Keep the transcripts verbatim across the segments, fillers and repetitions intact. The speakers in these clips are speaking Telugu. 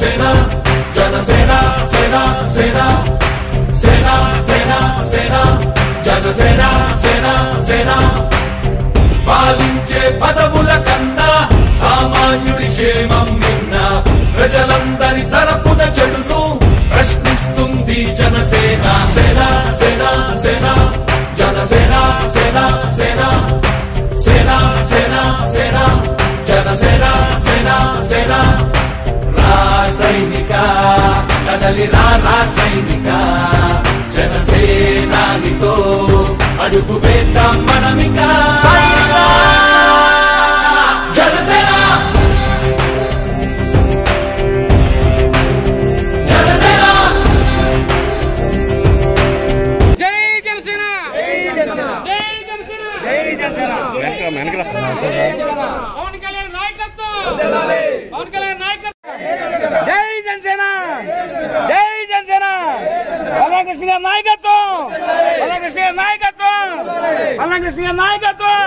సేనా జనసేన సేనా సేనా సేనా సేనా సేనా జనసేన సేనా సేనా పాలించే పదవుల కన్నా సామాన్యుడి క్షేమం నిన్న ప్రజలందరి తరపున చెడును ప్రశ్నిస్తుంది జనసేన సేనా సేనా సేనా జనసేన సేనా సేనా సేనా సేనా సేనా జనసేన సేనా సేనా రాసైనిక కదలి రాసైనిక జనసేనానితో అడుగు వేద్దాం మనమిక జనసేన జనసేన జై జనసేన జై జనసేన జై జనసేన పవన్ కళ్యాణ్ నాయకత్వం పవన్ కళ్యాణ్ నాయకత్వం జై జనసేన జై జనసేన బాలకృష్ణ గారి నాయకత్వం బాలకృష్ణ గారి నాయకత్వం బాలకృష్ణ గారి నాయకత్వం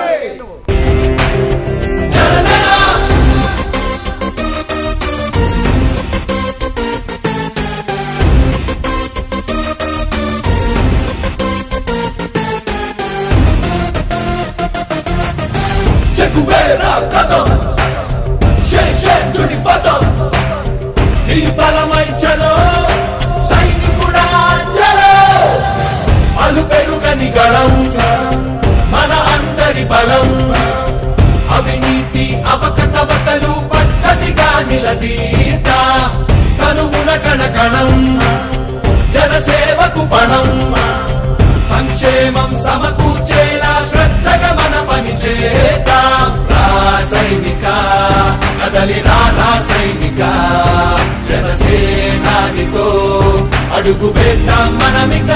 చెక్కువేరా కథం శేషేంద్రుడి పదం నీ బలమై చలో సైనికుడా చలో అలు పెరుగని గళం మన అందరి బలం అవినీతి అవకతవకలు పద్ధతిగా నిలదీత తనువున కణకణం జనసేవకు పణం సంక్షేమం సమకూర్చేలా శ్రద్ధగా మన పని చేద్దాం రాసైనిక కదలి రాసైనిక జనసేనానితో అడుగు వేద్దాం మనమిక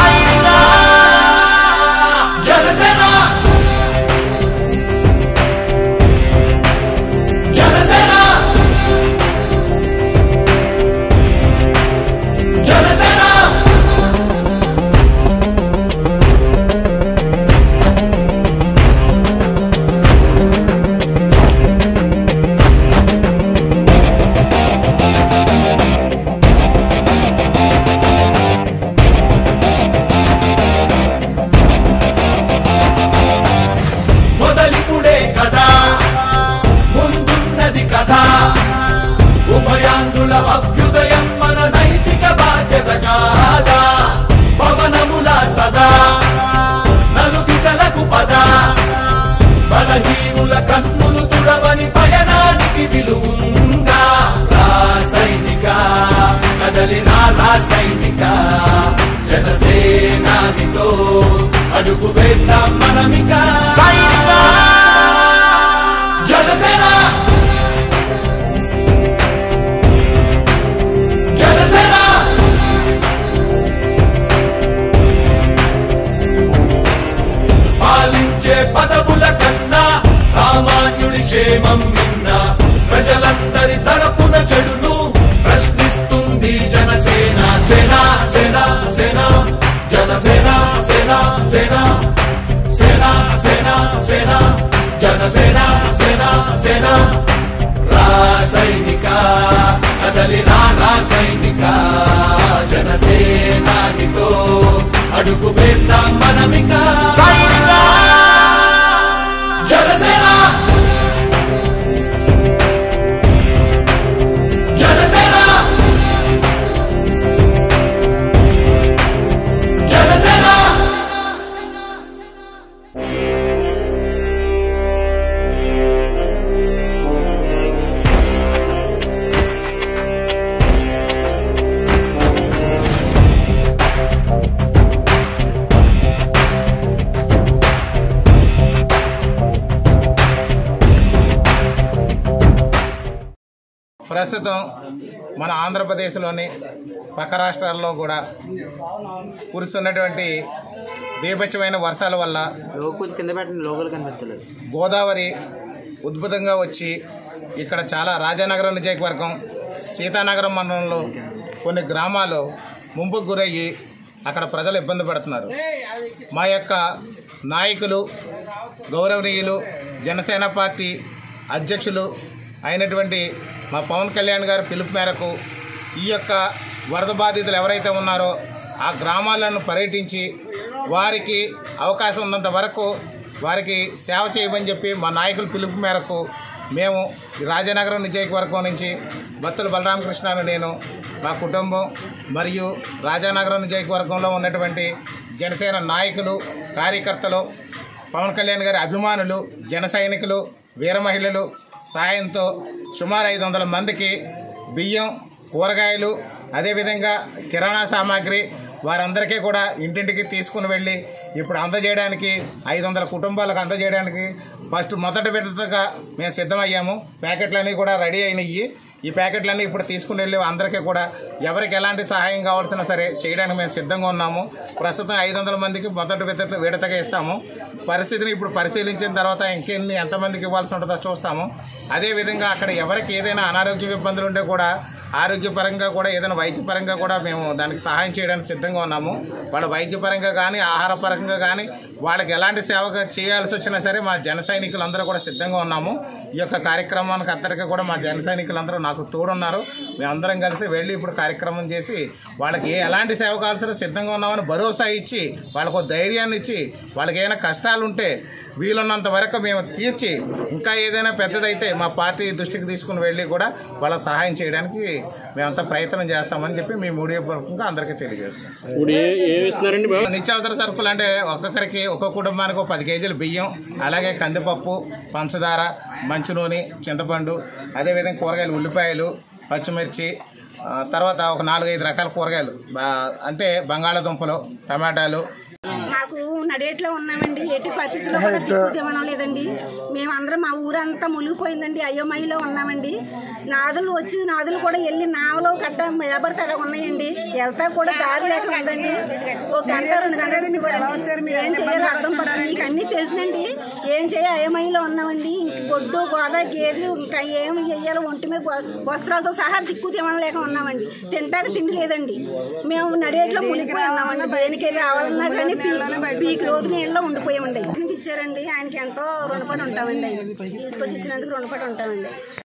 జనసేన జనసేన జనసేన ఉభయాంధ్రుల అభ్యుదయం మన నైతిక బాధ్యత కాదా పవనముల సదా నలు దిశలకు పద బలహీనుల కన్నులు తుడవని పయనానికి విలువుందా రాసైనిక కదలి రాసైనిక జనసేనానితో అడుగు వేద్దాం మనమిక జనసేన పదవుల కన్నా సామాన్యుడి క్షేమం నిన్న ప్రజలందరి తరపున చెడును ప్రశ్నిస్తుంది జనసేన సేనా సేనా సేనా జనసేన సేనా సేనా సేనా సేనా సేనా జనసేన సేనా సేనా రాసైనిక కదలి రాసైనిక జనసేనానితో అడుగు వేద్దాం మనమిక జనసేన జనసేన జనసేన ప్రస్తుతం మన ఆంధ్రప్రదేశ్లోని పక్క రాష్ట్రాల్లో కూడా కురుస్తున్నటువంటి బీభత్సమైన వర్షాల వల్ల గోదావరి ఉద్భుతంగా వచ్చి ఇక్కడ చాలా రాజానగరం నియోజకవర్గం సీతానగరం మండలంలో కొన్ని గ్రామాలు ముంపుకు గురయ్యి అక్కడ ప్రజలు ఇబ్బంది పడుతున్నారు. మా యొక్క నాయకులు గౌరవనీయులు జనసేన పార్టీ అధ్యక్షులు అయినటువంటి మా పవన్ కళ్యాణ్ గారి పిలుపు మేరకు ఈ యొక్క వరద బాధితులు ఎవరైతే ఉన్నారో ఆ గ్రామాలను పర్యటించి వారికి అవకాశం ఉన్నంత వరకు వారికి సేవ చేయమని చెప్పి మా నాయకుల పిలుపు మేరకు మేము రాజానగరం నియోజకవర్గం నుంచి బత్తుల బలరామకృష్ణ నేను మా కుటుంబం మరియు రాజానగరం నియోజకవర్గంలో ఉన్నటువంటి జనసేన నాయకులు కార్యకర్తలు పవన్ కళ్యాణ్ గారి అభిమానులు జన సైనికులు వీర మహిళలు సాయంతో సుమారు ఐదు వందల మందికి బియ్యం కూరగాయలు అదేవిధంగా కిరాణా సామాగ్రి వారందరికీ కూడా ఇంటింటికి తీసుకుని వెళ్ళి ఇప్పుడు అందజేయడానికి ఐదు వందల కుటుంబాలకు అందజేయడానికి ఫస్ట్ మొదటి విడతగా మేము సిద్ధమయ్యాము. ప్యాకెట్లన్నీ కూడా రెడీ అయినాయి. ఈ ప్యాకెట్లన్నీ ఇప్పుడు తీసుకుని వెళ్ళి అందరికీ కూడా ఎవరికి ఎలాంటి సహాయం కావాల్సినా సరే చేయడానికి మేము సిద్ధంగా ఉన్నాము. ప్రస్తుతం ఐదు వందల మందికి మొదటి విడత విడతగా ఇస్తాము. పరిస్థితిని ఇప్పుడు పరిశీలించిన తర్వాత ఇంకెన్ని ఎంతమందికి ఇవ్వాల్సి ఉంటుందో చూస్తాము. అదేవిధంగా అక్కడ ఎవరికి ఏదైనా అనారోగ్య ఇబ్బందులు ఉంటే కూడా ఆరోగ్యపరంగా కూడా ఏదైనా వైద్యపరంగా కూడా మేము దానికి సహాయం చేయడానికి సిద్ధంగా ఉన్నాము. వాళ్ళ వైద్యపరంగా కానీ ఆహారపరంగా కానీ వాళ్ళకి ఎలాంటి సేవ చేయాల్సి వచ్చినా సరే మా జన సైనికులందరూ కూడా సిద్ధంగా ఉన్నాము. ఈ యొక్క కార్యక్రమానికి అందరికీ కూడా మా జన సైనికులందరూ నాకు తోడున్నారు. మేమందరం కలిసి వెళ్ళి ఇప్పుడు కార్యక్రమం చేసి వాళ్ళకి ఏ ఎలాంటి సేవ కావాల్సిన సిద్ధంగా ఉన్నామని భరోసా ఇచ్చి వాళ్ళకు ధైర్యాన్ని ఇచ్చి వాళ్ళకి ఏమైనా కష్టాలు ఉంటే వీలున్నంత వరకు మేము తీర్చి ఇంకా ఏదైనా పెద్దదైతే మా పార్టీ దృష్టికి తీసుకుని వెళ్ళి కూడా వాళ్ళకి సహాయం చేయడానికి మేమంతా ప్రయత్నం చేస్తామని చెప్పి మీ మీడియా పూర్వకంగా అందరికీ తెలియజేస్తాం. నిత్యావసర సరుకులు అంటే ఒక్కొక్కరికి ఒక్కొక్క కుటుంబానికి ఒక పది కేజీలు బియ్యం, అలాగే కందిపప్పు, పంచదార, మంచి నూనె, చింతపండు, అదేవిధంగా కూరగాయలు ఉల్లిపాయలు, పచ్చిమిర్చి, తర్వాత ఒక నాలుగైదు రకాల కూరగాయలు అంటే బంగాళాదుంపలు, టమాటాలు. మాకు నడేట్లో ఉన్నామండి. ఎట్టి పరిస్థితుల్లో కూడా దిక్కు ఇవ్వడం లేదండి. మేమందరం మా ఊరంతా మునిగిపోయిందండి. అయోమయిలో ఉన్నామండి. నాదులు వచ్చి నాదులు కూడా వెళ్ళి నావలో గడ్డ మేబడితే అలా ఉన్నాయండి. వెళ్తా కూడా దారి లేక ఉందండి. ఒక గంట రెండు గంటలు ఏం చేయాలో అర్థం పడాలి. మీకు అన్నీ తెలిసినండి. ఏం చేయాలి అయోమయిలో ఉన్నామండి. ఇంక గొడ్డు గోద గేదెలు ఇంకా ఏమి చెయ్యాలో ఒంటి మీద వస్త్రాలతో సహా దిక్కు తినడం లేక ఉన్నామండి. తింటాక తిండి లేదండి. మేము నడేట్లో మునిగిపోయి ఉన్నామండి. దేనికి రావాలన్నా కానీ పీకి రోజు నీళ్ళలో ఉండిపోయామండి. ఇచ్చారండి. ఆయనకి ఎంతో రుణపడి ఉంటామండి. ఆయన తీసుకొచ్చి ఇచ్చినందుకు రుణపడి ఉంటామండి.